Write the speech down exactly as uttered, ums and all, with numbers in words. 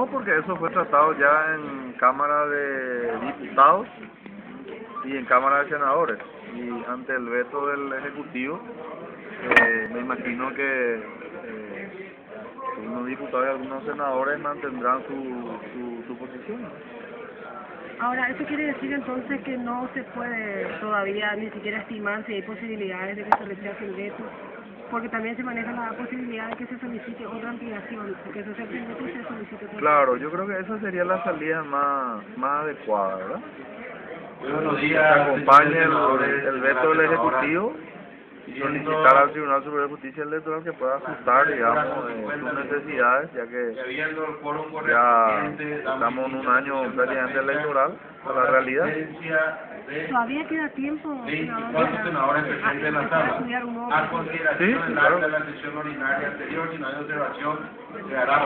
no, porque eso fue tratado ya en Cámara de Diputados y en Cámara de Senadores. Y ante el veto del Ejecutivo, eh, me imagino que eh, algunos diputados y algunos senadores mantendrán su, su, su posición. Ahora, ¿eso quiere decir entonces que no se puede todavía ni siquiera estimar si hay posibilidades de que se rechace el veto? Porque también se maneja la posibilidad de que se solicite otra ampliación, porque eso se permite y se solicite otra. Claro, yo creo que esa sería la salida más, más adecuada, ¿verdad? Buenos Que días, acompañe el, el veto del Ejecutivo y solicitar al Tribunal Superior de Justicia Electoral que pueda ajustar, digamos, eh, sus necesidades, ya que ya estamos en un año prácticamente electoral, a la realidad. ¿Todavía queda tiempo, senador, ¿Cuántos senadores presentes en la sala? estudiar un nuevo A proceso? consideración Sí, del claro. acta de la sesión ordinaria anterior, si no hay observación, se hará